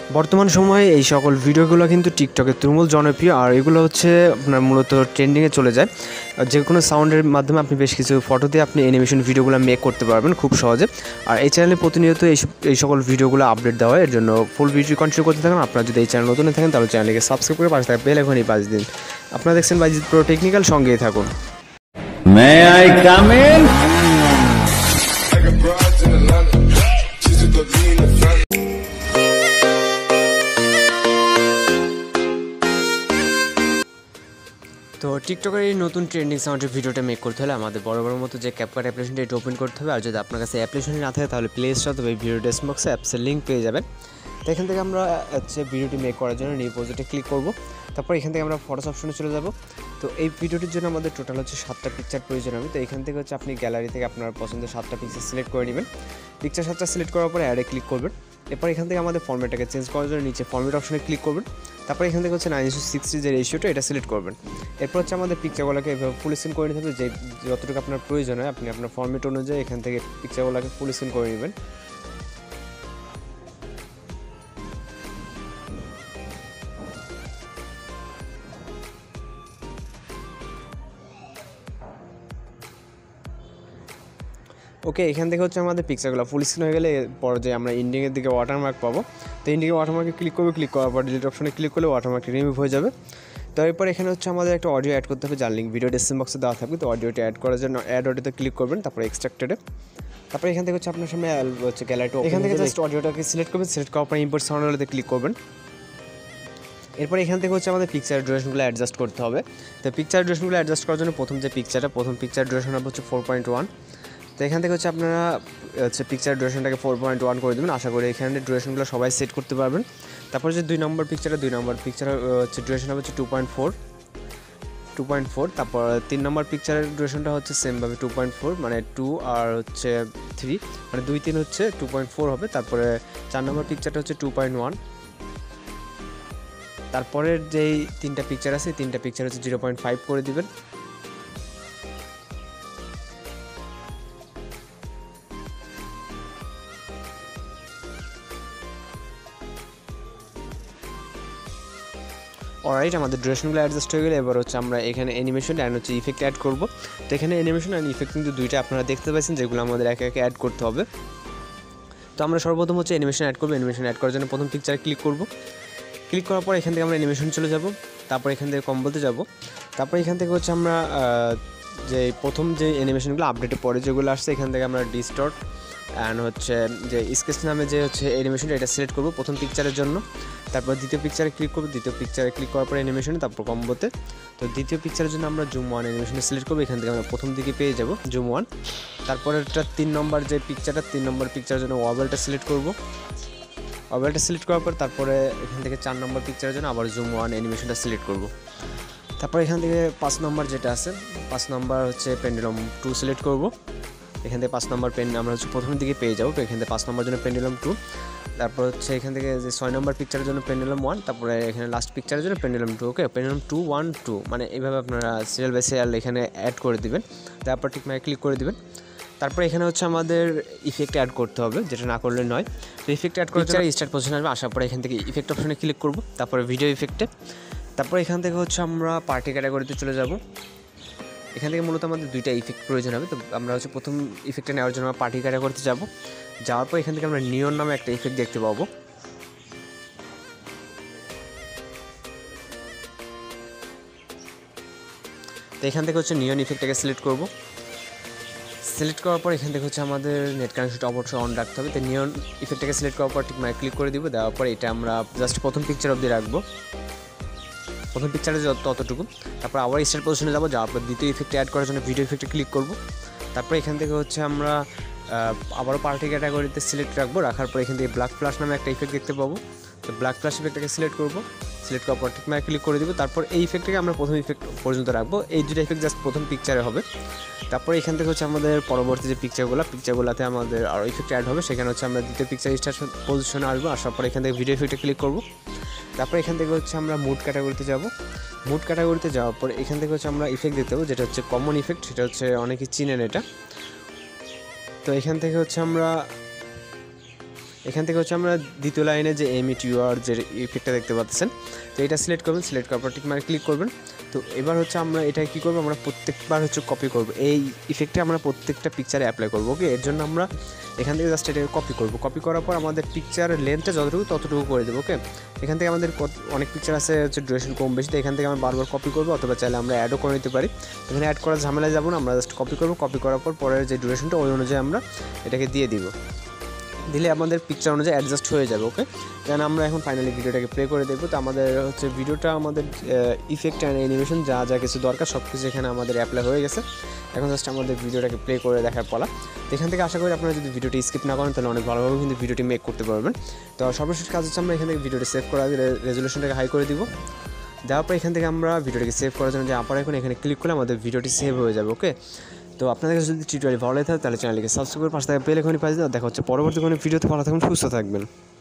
বর্তমান সময়ে এই সকল ভিডিওগুলো কিন্তু টিকটকে তুমুল জনপ্রিয়, আর এগুলো হচ্ছে আপনার মূলত ট্রেন্ডিংয়ে চলে যায়। যে কোনো সাউন্ডের মাধ্যমে আপনি বেশ কিছু ফটো দিয়ে আপনি অ্যানিমেশন ভিডিওগুলো মেক করতে পারবেন খুব সহজে। আর এই চ্যানেলে প্রতিনিয়ত এই সকল ভিডিওগুলো আপডেট দেওয়া হয়, এর জন্য ফুল ভিডিও কন্টিনিউ করতে থাকুন। আপনারা যদি এই চ্যানেল নতুন থাকেন তাহলে চ্যানেলকে সাবস্ক্রাইব করে পাশে থাকা বেল আইকনটি বাজিয়ে দিন। আপনারা দেখছেন বাইজিদ প্রো টেকনিক্যাল, সঙ্গেই থাকুন। May I come in? তো টিকটকের এই নতুন ট্রেন্ডিং সাউন্ডের ভিডিওটা মেক করতে হলে আমাদের বড় মতো যে CapCut অ্যাপ্লিকেশনটা এটা ওপেন করতে হবে। আর যদি আপনার কাছে অ্যাপ্লিকেশনটি না থাকে তাহলে প্লে স্টোর অথবা ভিডিও ডেসক্রিপশনে অ্যাপসের লিঙ্ক পেয়ে যাবেন। তো এখান থেকে আমরা হচ্ছে ভিডিওটি মেক করার জন্য নিউ প্রজেক্টে ক্লিক করব। তারপর এখান থেকে আমরা ফটোস অপশনে চলে যাব। তো এই ভিডিওটির জন্য আমাদের টোটাল হচ্ছে 7টা পিকচার প্রয়োজন হবে। তো এখান থেকে হচ্ছে আপনি গ্যালারি থেকে আপনার পছন্দের 7টা পিকচার সিলেক্ট করে নেবেন। পিকচার 7টা সিলেক্ট করার পরে অ্যাডে ক্লিক করবেন। এরপর এখান থেকে আমাদের ফরম্যাটটাকে চেঞ্জ করার জন্য নিচে ফরম্যাট অপশনে ক্লিক করবেন। তারপর এখান থেকে হচ্ছে 9:60 যে রেশিওটা এটা সিলেক্ট করবেন। এরপর হচ্ছে আমাদের পিকচারগুলোকে এভাবে ফুল স্ক্রিন করে নিতে হবে। যে যতটুকু আপনার প্রয়োজন হয় আপনি আপনার ফরম্যাট অনুযায়ী এখান থেকে পিকচারগুলোকে ফুল স্ক্রিন করে নেবেন। ওকে, এখান থেকে হচ্ছে আমাদের পিকচারগুলো ফুল স্ক্রিন হয়ে গেলে এরপর যে আমরা ইন্ডিংয়ের দিকে ওয়াটারমার্ক পাবো। তো ইন্ডিংয়ে ওয়াটারমার্কে ক্লিক করবো। ক্লিক করার পর ডিলিট অপশনে ক্লিক করলে ওয়াটারমার্কটি রিমুভ হয়ে যাবে। তো এরপর এখানে হচ্ছে আমাদের একটা অডিও অ্যাড করতে হবে, যার লিঙ্ক ভিডিও ডেসক্রিপশন বক্সে দেওয়া থাকবে। তো অডিওটি অ্যাড করার জন্য অ্যাড অডিওতে ক্লিক করবেন, তারপর এক্সট্রাক্টেডে। তারপর এখান থেকে হচ্ছে আপনার সামনে হচ্ছে গ্যালারিটা, এখান থেকে জাস্ট অডিওটাকে সিলেক্ট করবেন। সিলেক্ট করার পর ইম্পোর্ট সাউন্ড হলেতে ক্লিক করবেন। এরপর এখান থেকে হচ্ছে আমাদের পিকচার ডিউরেশনগুলো অ্যাডজাস্ট করতে হবে। তো পিকচার ডিউরেশনগুলো অ্যাডজাস্ট করার জন্য প্রথম পিকচার ডিউরেশন হবে হচ্ছে 4.1। তো এখান থেকে হচ্ছে আপনারা হচ্ছে পিকচার ডিউরেশনটাকে 4.1 করে দেবেন। আশা করি এখানে ডিউরেশনগুলো সবাই সেট করতে পারবেন। তারপর যে 2 নম্বর পিকচার হচ্ছে ডিউরেশন হবে হচ্ছে 2.4। তারপর 3 নম্বর পিকচারের ডিউরেশনটা হচ্ছে সেমভাবে 2.4, মানে 2 আর হচ্ছে 3, মানে 2-3 হচ্ছে 2.4 হবে। তারপরে 4 নম্বর পিকচারটা হচ্ছে 2.1। তারপরের যেই 3টা পিকচার আছে 3টা পিকচার হচ্ছে 0.5 করে দিবেন। অলরাইট, আমাদের ডিউরেশনগুলো অ্যাডজাস্ট হয়ে গেলে এবার হচ্ছে আমরা এখানে অ্যানিমেশন অ্যান্ড হচ্ছে ইফেক্ট অ্যাড করব। তো এখানে অ্যানিমেশন অ্যান্ড ইফেক্ট কিন্তু দুইটা আপনারা দেখতে পাচ্ছেন, যেগুলো আমাদের একে একে অ্যাড করতে হবে। তো আমরা সর্বপ্রথম হচ্ছে অ্যানিমেশন অ্যাড করবো। অ্যানিমেশন অ্যাড করার জন্য প্রথম পিকচারে ক্লিক করব। ক্লিক করার পর এখান থেকে আমরা অ্যানিমেশন চলে যাব। তারপর এখান থেকে কম্বোতে যাব। তারপর এখান থেকে হচ্ছে আমরা যে প্রথম যে অ্যানিমেশনগুলো আপডেটে পরে যেগুলো আসছে এখান থেকে আমরা ডিস্টর্ট অ্যান্ড হচ্ছে যে স্কেচ নামে যে হচ্ছে অ্যানিমেশনটা এটা সিলেক্ট করব প্রথম পিকচারের জন্য। তারপর দ্বিতীয় পিকচারে ক্লিক করব। দ্বিতীয় পিকচারে ক্লিক করার পর অ্যানিমেশনে, তারপর কম্বোতে। তো দ্বিতীয় পিকচারের জন্য আমরা জুম 1 অ্যানিমেশনে সিলেক্ট করবো। এখান থেকে আমরা প্রথম দিকে পেয়ে যাব জুম 1। তারপরে একটা 3 নম্বর যে পিকচারটা, 3 নম্বর পিকচারের জন্য ওয়াবেলটা সিলেক্ট করব। ওয়াবেলটা সিলেক্ট করার পর তারপরে এখান থেকে 4 নম্বর পিকচারের জন্য আবার জুম 1 অ্যানিমেশনটা সিলেক্ট করব। তারপর এখান থেকে 5 নম্বর যেটা আছে 5 নম্বর হচ্ছে পেন্ডুলাম 2 সিলেক্ট করব। এখান থেকে 5 নম্বর আমরা হচ্ছে প্রথমের দিকে পেয়ে যাবো। তো এখান থেকে 5 নম্বর জন্য পেন্ডুলাম 2। তারপর হচ্ছে এখান থেকে যে 6 নম্বর পিকচারের জন্য পেন্ডুলাম 1। তারপরে এখানে লাস্ট পিকচারের জন্য পেন্ডুলাম 2। ওকে, পেন্ডুলাম 2 1 2, মানে এইভাবে আপনারা সিরিয়াল বাই সিরিয়াল এখানে অ্যাড করে দিবেন। তারপর ঠিক মানে ক্লিক করে দিবেন। তারপর এখানে হচ্ছে আমাদের ইফেক্ট অ্যাড করতে হবে, যেটা না করলে নয়। তো ইফেক্ট অ্যাড করার জন্য স্টার্ট পজিশন আসবে। আসার পরে এখান থেকে ইফেক্ট অপশনে ক্লিক করব। তারপরে ভিডিও ইফেক্টে। তারপর এখান থেকে হচ্ছে আমরা পার্টি ক্যাটাগরিতে চলে যাব। এখান থেকে মূলত আমাদের 2টা ইফেক্ট প্রয়োজন হবে। তো আমরা হচ্ছে প্রথম ইফেক্টটা নেওয়ার জন্য আমরা পার্টি ক্যাটাগরিতে যাব। যাওয়ার পর এখান থেকে আমরা নিয়ন নামে একটা ইফেক্ট দেখতে পাবো। তো এখান থেকে হচ্ছে নিয়ন ইফেক্টটাকে সিলেক্ট করব। সিলেক্ট করার পর এখান থেকে হচ্ছে আমাদের নেট কানেকশনটা অবশ্যই অন রাখতে হবে। তো নিয়ন ইফেক্টটাকে সিলেক্ট করার পর ঠিক মানে ক্লিক করে দিব। দেওয়ার পর এটা আমরা জাস্ট প্রথম পিকচার অবধি রাখবো, প্রথম পিকচারে ততটুকু। তারপর আবার স্টার্ট পজিশনে যাবো। যাওয়ার পর দ্বিতীয় ইফেক্ট অ্যাড করার জন্য ভিডিও ইফেক্টে ক্লিক করব। তারপর এখান থেকে হচ্ছে আমরা আবারও পার্টি ক্যাটাগরিতে সিলেক্ট রাখবো। রাখার পর এখান থেকে ব্ল্যাক ফ্ল্যাশ নামে একটা ইফেক্ট দেখতে পাবো। তো ব্ল্যাক ফ্ল্যাশ ইফেক্টটাকে সিলেক্ট করব। সিলেক্ট করার পর ঠিক মানে ক্লিক করে দিব। তারপর এই ইফেক্টটাকে আমরা প্রথম ইফেক্ট পর্যন্ত রাখবো। এই 2টা ইফেক্ট জাস্ট প্রথম পিকচারে হবে। তারপর এখান থেকে হচ্ছে আমাদের পরবর্তী যে পিকচারগুলোতে আমাদের আরও ইফেক্ট অ্যাড হবে। সেখানে হচ্ছে আমরা দ্বিতীয় পিকচার স্টার্ট পজিশনে আসবো। আসার পর এখান থেকে ভিডিও ইফেক্টে ক্লিক করব। তারপর এখান থেকে হচ্ছে আমরা মুড ক্যাটাগরিতে যাব। মুড ক্যাটাগরিতে যাওয়ার পর এখান থেকে হচ্ছে আমরা ইফেক্ট দেখতে পাবো, যেটা হচ্ছে কমন ইফেক্ট। সেটা হচ্ছে অনেকেই চিনেন এটা। তো এখান থেকে হচ্ছে আমরা এখান থেকে হচ্ছে আমরা দ্বিতীয় লাইনে যে এমিট ইউআর যে ইফেক্টটা দেখতে পাচ্ছেন, তো এটা সিলেক্ট করবেন, সিলেক্ট করার পর টিক মার্কে ক্লিক করবেন। তো এবার হচ্ছে আমরা এটা কী করবো, আমরা প্রত্যেকবার হচ্ছে কপি করব, এই ইফেক্টে আমরা প্রত্যেকটা পিকচারে অ্যাপ্লাই করবো। ওকে, এর জন্য আমরা এখান থেকে জাস্ট এটাকে কপি করব। কপি করার পর আমাদের পিকচারের লেন্থটা যতটুকু ততটুকু করে দেবো। ওকে, এখান থেকে আমাদের অনেক পিকচার আছে হচ্ছে ডিউরেশন কম বেশি, তো এখান থেকে আমরা বারবার কপি করবো, অথবা চাইলে আমরা অ্যাডও করে নিতে পারি। এখানে অ্যাড করার ঝামেলায় যাবো না, আমরা জাস্ট কপি করবো। কপি করার পর পরের যে ডিউরেশনটা ওই অনুযায়ী আমরা এটাকে দিয়ে দিব, দিলে আমাদের পিকচার অনুযায়ী অ্যাডজাস্ট হয়ে যাবে। ওকে, কারণ আমরা এখন ফাইনালি ভিডিওটাকে প্লে করে দেখবো। তো আমাদের হচ্ছে ভিডিওটা আমাদের ইফেক্ট অ্যান্ড অ্যানিমেশন যা যা কিছু দরকার সব কিছু এখানে আমাদের অ্যাপ্লাই হয়ে গেছে। এখন জাস্ট আমাদের ভিডিওটাকে প্লে করে দেখার পালা। তো এখান থেকে আশা করি আপনারা যদি ভিডিওটি স্কিপ না করেন তাহলে অনেক ভালোভাবে কিন্তু ভিডিওটি মেক করতে পারবেন। তো সর্বশেষ কাজ হচ্ছে আমরা এখান থেকে ভিডিওটি সেভ করা, রেজুলেশনটাকে হাই করে দিব। দেওয়ার পর এখান থেকে আমরা ভিডিওটাকে সেভ করার জন্য যে আপার এখন এখানে ক্লিক করলে আমাদের ভিডিওটি সেভ হয়ে যাবে। ওকে, তো আপনাদের কাছে যদি টিউটোরিয়াল ভালো লাগে তাহলে চ্যানেলকে সাবস্ক্রাইব করে পাশে থাকা বেল আইকনটি পাঠিয়ে দাও। দেখা হচ্ছে পরবর্তী কোনো ভিডিওতে। ভালো থাকুন, সুস্থ থাকবেন।